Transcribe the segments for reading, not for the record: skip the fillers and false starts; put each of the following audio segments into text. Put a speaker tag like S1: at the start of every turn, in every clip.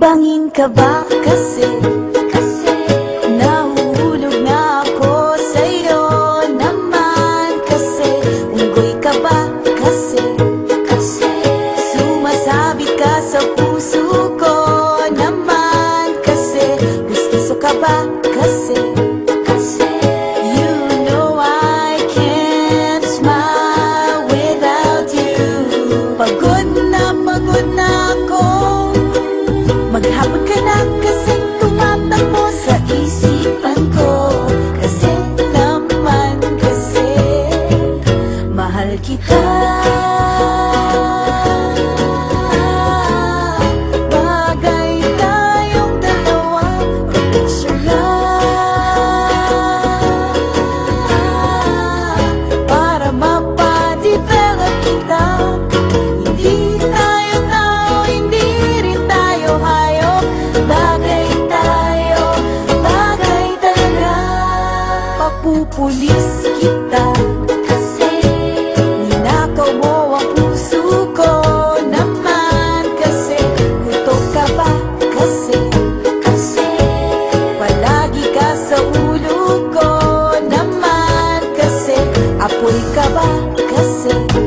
S1: Bangin ka ba kasi nahuhulog na ako sa'yo naman kasi unggoy ka ba kasi sumasabit ka sa puso ko naman kasi gusto ka ba kasi you know I can't smile without you. Pagod na ako, maghapon ka na kasi tumatakbo sa isipan ko. Kasi naman kasi mahal kita. Bagay tayong dalawa, picture lang para mapadevelop kita. Hindi tayo tao, hindi rin tayo hayop. Bagay tayo, bagay talaga. Papupulis kita kasi ninakaw mo ang puso ko naman kasi kutok ka ba kasi palagi ka sa ulo ko naman kasi apoy ka ba kasi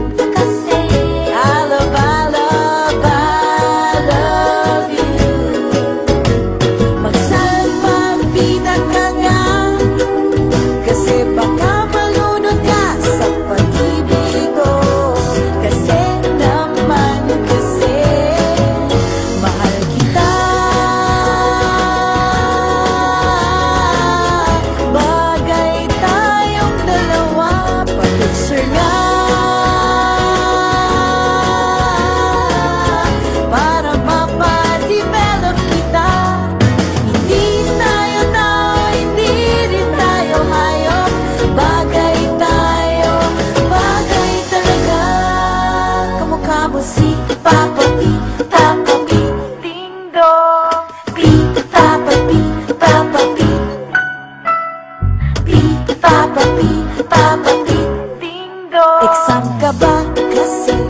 S1: I love you. Magsalpagbitan ka nga kasi baka malunod ka sa pag-ibig ko. Kasi naman kasi mahal kita. Bagay tayong dalawa, pa-picture nga para mapadevelop kita. Hindi tayo tao, hindi rin tayo hayop. Bagay tayo, bagay talaga. Kamukha mo si Papa P, Ding Dong. P, Papa P, P, Papa P, Ding Dong. Exam ka ba kasi